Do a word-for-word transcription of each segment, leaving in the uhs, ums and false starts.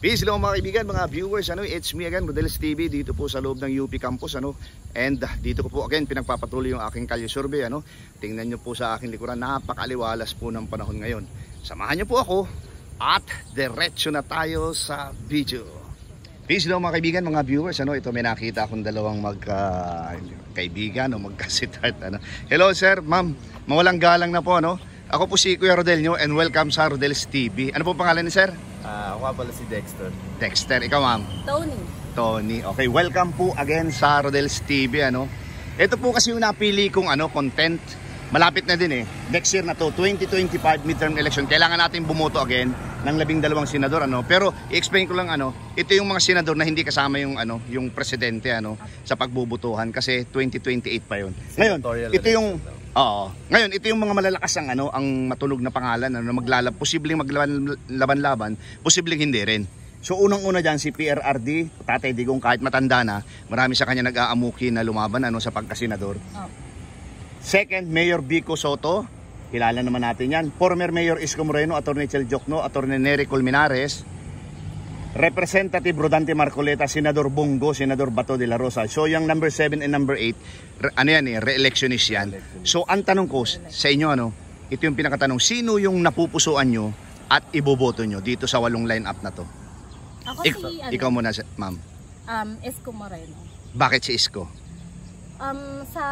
Peace lang mga kaibigan, mga viewers, ano, it's me again, Rodel's T V, dito po sa loob ng U P campus, ano, and uh, dito ko po again pinagpapatuloy yung aking kalye survey, ano. Tingnan nyo po sa aking likuran, napakaliwalas po ng panahon ngayon. Samahan nyo po ako at diretso na tayo sa video. Peace lang mga kaibigan, mga viewers, ano, ito may nakita akong dalawang magkaibigan uh, o magkasitart, ano. Hello sir, ma'am, mawalang galang na po, ano. Ako po si Kuya Rodel nyo and welcome sa Rodel's T V. Ano po pangalan ni sir? Uh, ako pala si Dexter. Dexter, ikaw ma'am? Tony. Tony. Okay, welcome po again sa Rodel's T V, ano. Ito po kasi yung napili kong ano, content. Malapit na din eh. Next year na to, twenty twenty-five midterm election. Kailangan natin bumoto again ng labing dalawang senador, ano. Pero i-explain ko lang, ano, ito yung mga senador na hindi kasama yung ano, yung presidente, ano, sa pagbubutuhan kasi twenty twenty-eight pa yun. Ngayon, ito yung Oo. Ngayon, ito yung mga malalakas ang ano, ang matunog na pangalan, ano, maglalab, posibleng maglaban-laban, posibleng hindi rin. So unang-una diyan si P R R D, Tatay Digong, kahit matanda na, marami sa kanya nag-aamuki na lumaban, ano, sa pagkasenador. Oh. Second, Mayor Vico Soto, kilala naman natin yan. Former Mayor Isko Moreno, Attorney Chel Jokno, Attorney Nery Colmenares, Representative Rodante Marcoleta, Senador Bongo, Senador Bato de la Rosa. So yung number seven and number eight, ano yan eh, re-electionist yan. So ang tanong ko sa inyo, ano, ito yung pinakatanong, sino yung napupusuan nyo at iboboto nyo dito sa walong line-up na to? Ako Ik si, ano, ikaw muna, ma'am. Um, Isko Moreno. Bakit si Isko? Um, sa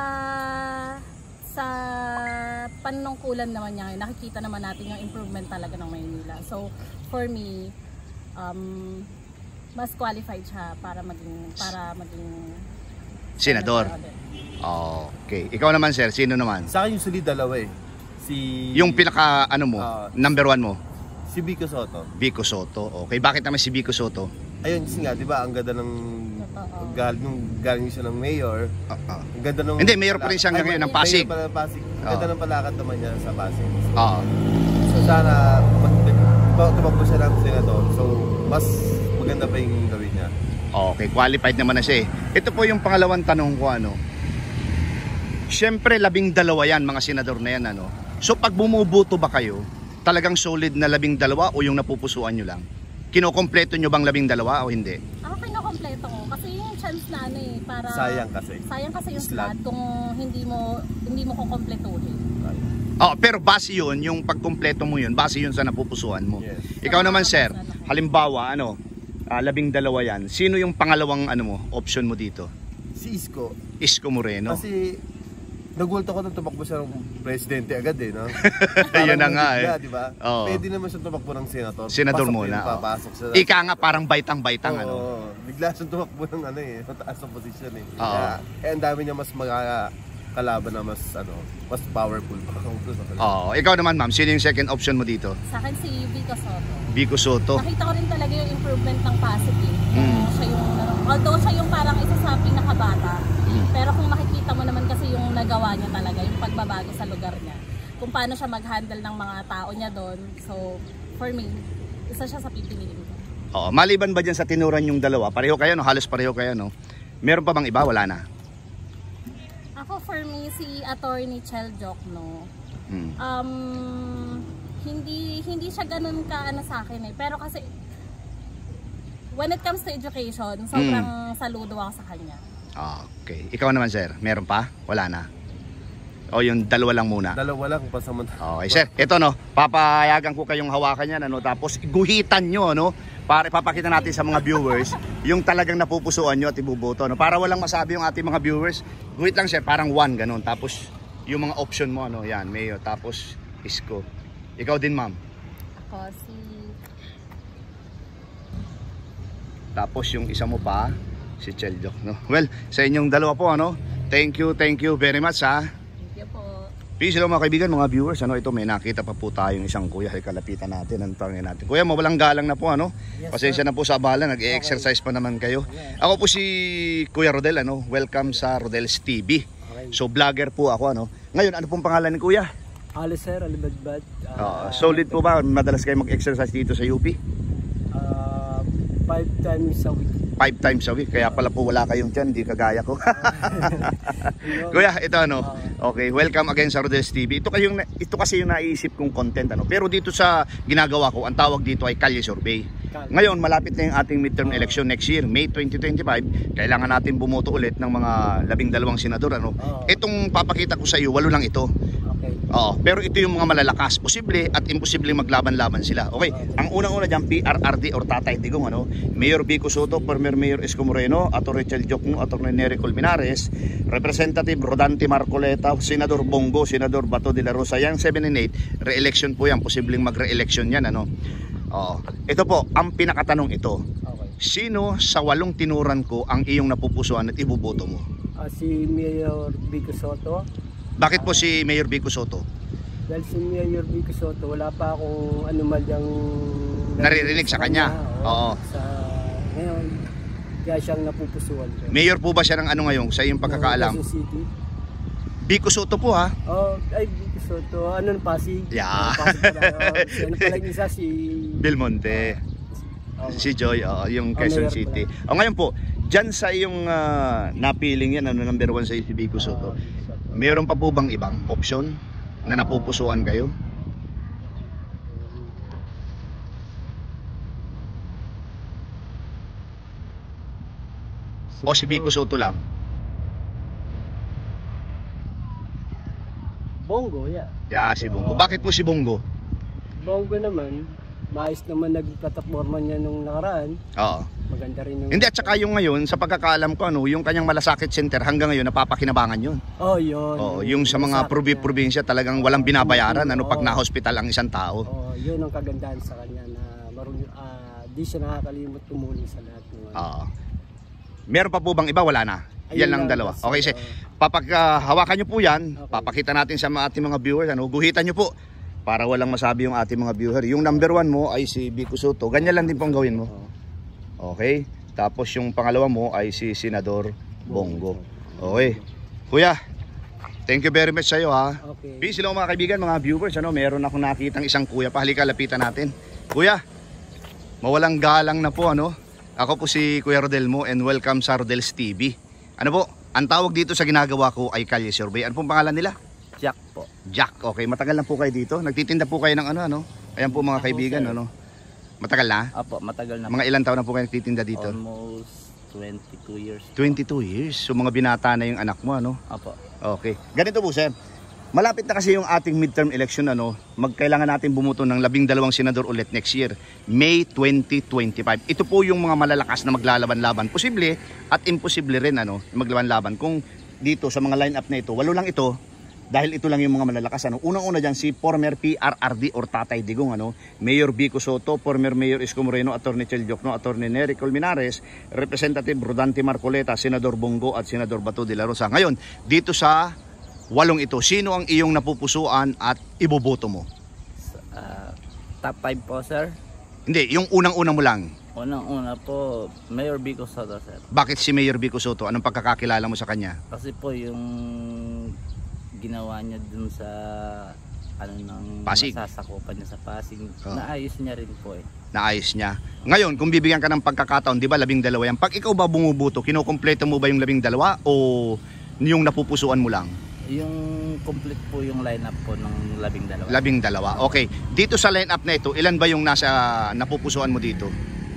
sa panungkulan naman niya, nakikita naman natin yung improvement talaga ng Maynila. So for me, um, mas qualified siya para maging para maging senador. Okay. Ikaw naman sir, sino naman? Sa akin yung suli dalawa eh. Si yung pinaka ano mo, uh, number one mo? Si Vico Soto. Vico Soto. Okay. Bakit naman si Vico Soto? Ayun kasi nga, 'di ba, ang ganda ng galing nung galing siya ng mayor. Uh, uh. Ang ganda ng Hindi, mayor pa rin siya hanggang ngayon ng Pasig. Mayor pa Pasig. Ang ganda uh. ng palakad naman niya sa Pasig. Oo. Uh. So sana tumakbo siya ng senador, so mas maganda pa yung gawin niya. Okay, qualified naman na siya eh. Ito po yung pangalawang tanong ko, ano. Siyempre labing dalawa yan, mga senador na yan, ano. So pag bumuboto ba kayo, talagang solid na labing dalawa o yung napupusuan nyo lang? Kinokompleto nyo bang labing dalawa o hindi? Ako kinokompleto ko kasi yung chance na ano eh, para sayang kasi. Sayang kasi yung slot kung hindi mo hindi mo kukompletuhin. Oh, pero base yun, yung pagkumpleto mo yun, base yun sa napupusuan mo. Yes. Ikaw naman sir, halimbawa, ano, uh, labing dalawa yan, sino yung pangalawang ano mo, option mo dito? Si Isko. Isko Moreno. Kasi nagulat ako nung tumakbo siya ng presidente agad eh, no? Yun na nga eh. Diba? Oh. Pwede naman siya tumakbo ng senator. Senador muna. Oh. Ika nga parang baitang-baitang, oh, ano. Bigla siyang tumakbo ng ano eh, mataas ang posisyon eh. Oh. Kaya, eh, ang dami niya mas mga kalaban na mas ano, mas powerful pa. Oo, ikaw naman ma'am, sino yung second option mo dito? Sa akin si Vico Soto. Vico Soto. Nakita ko rin talaga yung improvement ng Pasig eh. Mm. Siya yung, although siya yung parang isa sa pinakabata, mm. pero kung makikita mo naman kasi yung nagawa niya talaga, yung pagbabago sa lugar niya. Kung paano siya mag-handle ng mga tao niya doon. So, for me, isa siya sa pipiliin ko. Oo, maliban ba dyan sa tinuran yung dalawa? Pareho kayo, no? Halos pareho kayo, no? Meron pa bang iba? Wala na. Ako for me, si Attorney Chel Jokno, hmm. um, hindi hindi siya ganun ka ano sa akin eh. Pero kasi, when it comes to education, sobrang hmm. saludo ako sa kanya. Okay. Ikaw naman sir, meron pa? Wala na? O yung dalawa lang muna? Dalawa lang, pasamanta. Okay sir, ito no, papayagan ko kayong hawakan yan, ano, tapos guhitan nyo, no? Para ipapakita natin sa mga viewers yung talagang napupusuan nyo at ibuboto, no? Para walang masabi yung ating mga viewers, guhit lang sir, parang one, ganun. Tapos yung mga option mo, ano, yan, Mayo, tapos Isko. Ikaw din ma'am? Ako si... Tapos yung isa mo pa, si Chel Jok, no? Well, sa inyong dalawa po, ano, thank you, thank you very much, ha? Peace lang mga kaibigan, mga viewers, ano, ito may nakita pa po tayong isang kuya, ay kalapitan natin, ang tangin natin. Kuya, mawalang galang na po, ano? Yes, pasensya na po sa abala, nag-e-exercise pa naman kayo. Yes. Ako po si Kuya Rodel, ano? Welcome sa Rodel's T V. Okay. So vlogger po ako, ano? Ngayon, ano pong pangalan ni Kuya? Ali sir, Alibadbad. Uh, uh, solid po ba? Madalas kayo mag-exercise dito sa U P? Uh, five times a week. Five times a week, kaya pala po wala kayong tiyan, hindi kagaya ko. Kuya, ito ano, okay, welcome again sa Rodel's T V. Ito, kayong, ito kasi yung naisip kong content, ano. Pero dito sa ginagawa ko, ang tawag dito ay kalye survey. Kal- Ngayon, malapit na yung ating midterm election next year, May twenty twenty-five. Kailangan natin bumoto ulit ng mga labing dalawang senador. Ano? Oo. Itong papakita ko sa iyo, walo lang ito. Okay. Oo, pero ito yung mga malalakas. Posible at imposible maglaban-laban sila. Okay, ang unang-una dyan, P R R D or Tatay Digong, ano? Mayor Vico Soto, former Mayor Isko Moreno, Atty. Rachel Jokno, Atty. Nery Colmenares, Representative Rodante Marcoleta, Senador Bongo, Senador Bato de la Rosa. Yan, seven and eight, re-election po yan. Posibleng mag-re-election yan, ano? Oo. Ito po, ang pinakatanong ito. Okay. Sino sa walong tinuran ko ang iyong napupusuan at ibuboto mo? Ah, si Mayor Vico Soto. Bakit po si Mayor Vico Soto? Dahil si Mayor Vico Soto, wala pa akong anomalyang Naririnig sa kanya? Oo. Sa ngayon, kaya siyang napupusuan ko. Mayor po ba siya ng ano ngayon sa iyong pagkakaalam? Quezon City. Vico Soto po ha. Oh, ay Vico Soto. Ano na Pasig? Yeah. Ah, Pasig pala. Oh, ano pala yung isa si Belmonte. oh, Si Joy, oo, yung Oh, Quezon Mayor City. O ngayon po, dyan sa iyong ah, napiling yan, ano number one sa iyo si Vico Soto. Meron pa po bang ibang option na napupusuan kayo? O si Vico Soto lang? Bongo, yeah. Yeah, si Bongo. Bakit po si Bongo? Bongo naman, maayos naman nagplataforma niya nung nakaraan. Oo. Maganda rin yung... Hindi, at saka yung ngayon, sa pagkakaalam ko, ano, yung kanyang Malasakit Center hanggang ngayon napapakinabangan yun. Oh, yun. Oo, yung sa mga probi-probinsya talagang walang binabayaran ano pag na-hospital ang isang tao. Oh, yun ang kagandahan sa kanya na marunong, ah, di siya nakakalimot tumulong sa lahat ng ano. Oo. Meron pa po bang iba? Wala na. Ayun Yan lang lang, dalawa. kasi, Okay, si oo. papaghawakan nyo po yan, Okay. papakita natin sa mga- ating mga viewers, ano, guhitan nyo po para walang masabi yung ating mga viewer. Yung number one mo ay si Vico Soto. Ganyan lang din po ang gawin mo. Oo. Okay? Tapos yung pangalawa mo ay si Senador Bongo. Okay. Kuya, thank you very much sa iyo ha. Okay. Peace lang mga kaibigan, mga viewers, ano, meron akong nakitang isang kuya. Pahalika, lapitan natin. Kuya, mawalang galang na po, ano. Ako po si Kuya Rodel mo and welcome sa Rodel's T V. Ano po, ang tawag dito sa ginagawa ko ay Kalye Survey. Ano pong pangalan nila? Jack po. Jack. Okay, matagal na po kayo dito. Nagtitinda po kayo ng ano, ano. Ayan po mga Ako, kaibigan, sir. ano. Matagal na? Apo, matagal na. Mga ilang taon na po kayo nagtitinda dito? Almost twenty-two years. twenty-two years. So mga binata na yung anak mo, ano? Apo. Okay. Ganito po, sir. Malapit na kasi yung ating midterm election, ano? Magkailangan natin bumuto ng labing dalawang senador ulit next year, May twenty twenty-five. Ito po yung mga malalakas na maglalaban-laban. Posible at imposible rin, ano, maglaban-laban. Kung dito sa mga line-up na ito, walo lang ito, dahil ito lang yung mga malalakas, ano. Unang-una dyan si former P R R D or Tatay Digong, ano, Mayor Vico Soto, former Mayor Isko Moreno, Atty. Rachel Jokno, Atty. Nery Colmenares, Representative Rodante Marcoleta, Senador Bongo at Senador Bato de la Rosa. Ngayon, dito sa walong ito, sino ang iyong napupusuan at iboboto mo? Uh, top five po, sir. Hindi, yung unang-una mo lang. Unang-una po, Mayor Vico Soto, sir. Bakit si Mayor Vico Soto? Anong pagkakakilala mo sa kanya? Kasi po yung ginawa niya dun sa ano nang Pasig. masasakupan niya sa Pasig, Oh. naayos niya rin po eh. Naayos niya. Ngayon, kung bibigyan ka ng pagkakataon, di ba labing dalawa yan? Pag ikaw ba bumuboto, kinukumpleto mo ba yung labing dalawa o yung napupusuan mo lang? Yung complete po yung lineup po ng labing dalawa. Labing dalawa. Okay. Dito sa line-up na ito, ilan ba yung nasa napupusuan mo dito?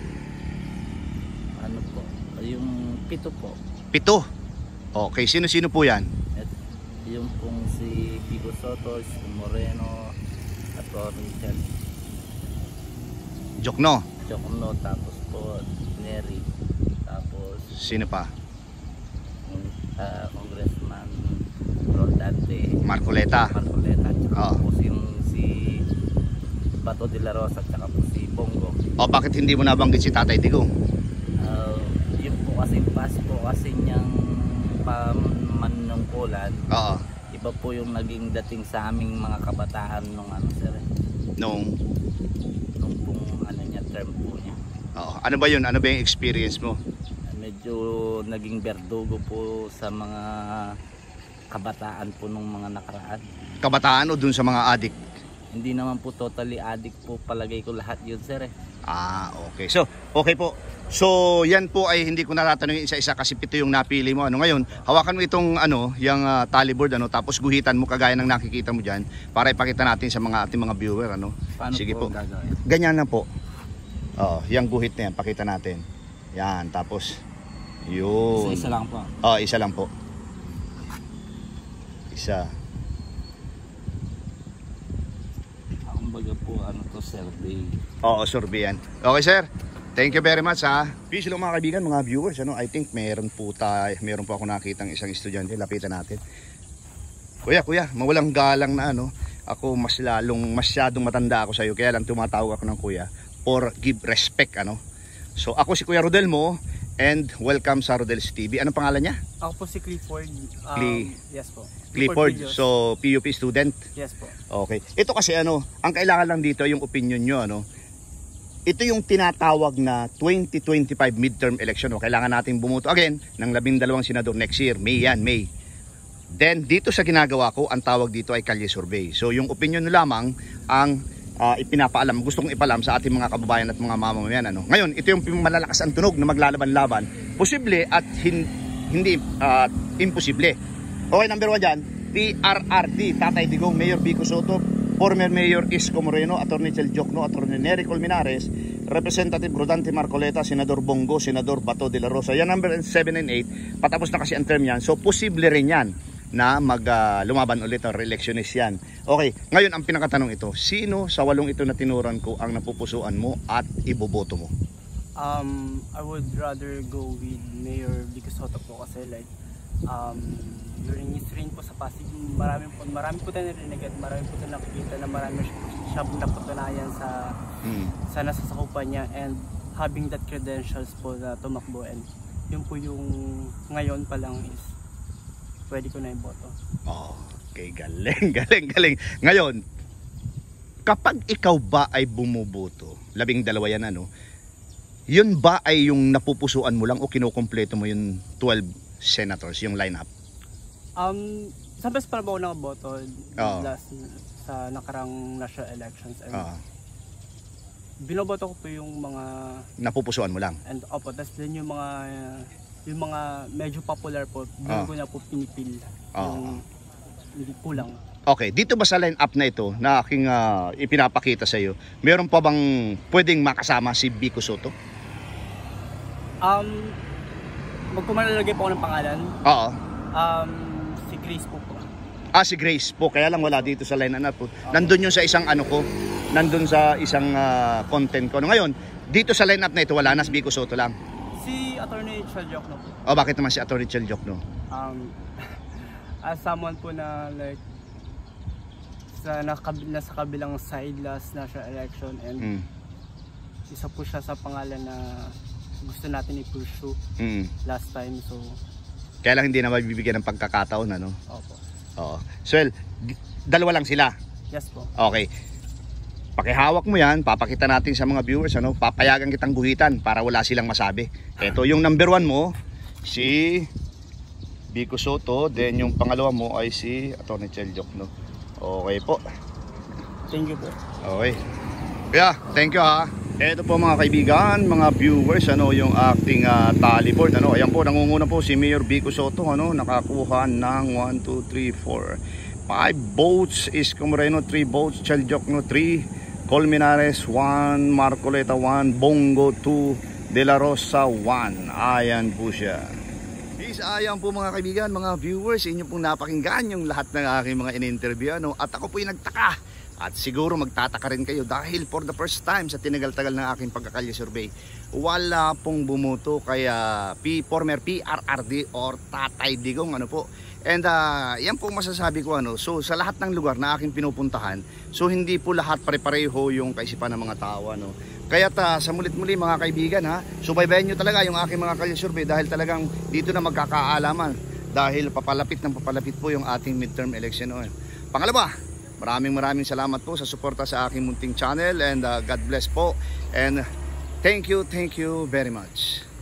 Ano po? Yung pito po. Pito. Okay. Sino-sino po yan? At yung pong si Vico Soto, si Moreno, at Richard Jokno. Jokno, tapos po Nery, tapos Sino pa? uh, Congressman Rodante Marcoleta. Marcoleta, tsaka Oo. po yung si Bato de la Rosa, tsaka po si Bongo. O bakit hindi mo nabanggit si Tatay Digong? Uh, yun po kasi pas po kasi niyang pamanungkulan. Oo. Iba po yung naging dating sa aming mga kabataan nung ano sir, Nung, nung pong ano niya, term po niya. oo. Ano ba yun? Ano ba yung experience mo? Medyo naging berdugo po sa mga kabataan po nung mga nakaraan. Kabataan o dun sa mga adik? Hindi naman po totally addict po, palagay ko lahat yun sir eh. Ah, okay. So, okay po. So, yan po ay hindi ko natatanungin isa-isa kasi pito yung napili mo. Ano ngayon, hawakan mo itong ano, yung uh, tally board, ano, tapos guhitan mo kagaya ng nakikita mo diyan para ipakita natin sa mga ating mga viewer, ano. Paano Sige po. po gagawin? Ganyan na po. Oh, yung guhit na yan, pakita natin. Yan, tapos yun. Isa-isa lang po. Oh, isa lang po. Isa. Kumbaga po, ano to, survey. Oo, survey yan. Okay, sir. Thank you very much, ha. Peace lang mga kaibigan, mga viewers. Ano, I think meron po tayo, meron po ako nakitang isang estudyante. Lapitan natin. Kuya, kuya, mawalang galang na ano. Ako mas lalong, masyadong matanda ako sa iyo. Kaya lang tumatawag ako ng kuya for give respect, ano. So, ako si Kuya Rodel mo. And welcome sa Rodel's T V. Anong pangalan niya? Ako po si Clifford. Um, Cle- yes po. Clifford. Villos. So, P U P student. Yes po. Okay. Ito kasi ano, ang kailangan lang dito yung opinion nyo, ano. Ito yung tinatawag na twenty twenty-five midterm election. O, kailangan natin bumuto again ng labing dalawang senador next year. May yan, May. Then, dito sa ginagawa ko, ang tawag dito ay kalye survey. So, yung opinion nyo lamang ang uh, ipinapaalam. Gusto kong ipalam sa ating mga kababayan at mga mamamayan. Ano. Ngayon, ito yung malalakas ang tunog na maglalaban-laban. Posible at hin hindi uh, imposible. Okay, number one dyan. P R R D, Tatay Digong, Mayor Vico Soto, former Mayor Isko Moreno, Attorney Chel Jokno, Attorney Nery Colmenares, Representative Rodante Marcoleta, Senador Bongo, Senador Bato de la Rosa. Yan number seven and eight. Patapos na kasi ang term yan. So, posible rin yan na mag uh, lumaban ulit o re-electionist yan. Okay, ngayon ang pinakatanong ito, sino sa walong ito na tinuran ko ang napupusuan mo at iboboto mo? Um, I would rather go with Mayor Vico Soto po kasi like um, during his reign po sa Pasig, marami po, marami po tayo narinig at marami po tayo nakikita na marami siya napatunayan sa, hmm. sa nasasakupan niya and having that credentials po na tumakbo and yun po yung ngayon pa lang is pwede ko na yung boto. Oh, okay, galing, galing, galing. Ngayon, kapag ikaw ba ay bumuboto, labing dalawa yan ano, yun ba ay yung napupusuan mo lang o kinukumpleto mo yung twelve senators, yung lineup? Um, sa best pa na ba ako nakaboto oh. last sa nakarang national elections and oh. binoboto ko po yung mga napupusuan mo lang? And opo, tas din yung mga uh, yung mga medyo popular po, doon oh. ko na po pinipil oh. yung hindi kulang. Okay, dito ba sa line-up na ito na aking uh, ipinapakita sa iyo, meron pa bang pwedeng makasama si Vico Soto? Um, magpumalalagay po ako ng pangalan. Oo. Um, si Grace po po. Ah, si Grace po, kaya lang wala dito sa line-up po. Nandun yung sa isang ano ko, nandun sa isang uh, content ko. No, ngayon, dito sa line-up na ito, wala na si Vico Soto lang. Si Attorney Chel Jokno po. Oh, bakit naman si Attorney Chel Jokno? Um, as someone po na like sa nakabil na sa kabilang side last national election and mm. isa po siya sa pangalan na gusto natin i-pursue mm. last time, so kaya lang hindi na mabibigyan ng pagkakataon, ano? Opo. Oo. So, well, dalawa lang sila? Yes po. Okay. Pakihawak mo yan, papakita natin sa mga viewers, ano, papayagan kitang guhitan para wala silang masabi. Ito yung number one mo, si Vico Soto, then yung pangalawa mo ay si Attorney Chel Jokno. Okay po. Thank you po. Okay. Kaya, thank you ha. Ito po mga kaibigan, mga viewers, ano, yung acting uh, tally board, ano, ayan po, nangunguna po si Mayor Vico Soto, ano, nakakuha ng one, two, three, four, five votes, Isko Moreno three votes, Chel Jokno three, Colmenares one, Marcoleta one, Bongo two, De La Rosa one. Ayan po siya. Is ayan po mga kaibigan, mga viewers, inyo pong napakinggan yung lahat ng aking mga in-interview, ano, at ako po yung nagtaka. At siguro magtataka rin kayo dahil for the first time sa tinagal-tagal ng aking pagkakalye survey, wala pong bumuto kaya P, former P R R D or Tatay Digong, ano po. And uh, yan po masasabi ko, ano, so sa lahat ng lugar na aking pinupuntahan, so hindi po lahat pare-pareho yung kaisipan ng mga tao, ano. Kaya ta, sa mulit-muli mga kaibigan, ha, subaybayan nyo talaga yung aking mga kalye survey dahil talagang dito na magkakaalaman dahil papalapit ng papalapit po yung ating midterm election. Oh. Pangalawa, maraming maraming salamat po sa suporta sa aking munting channel and uh, God bless po and thank you, thank you very much.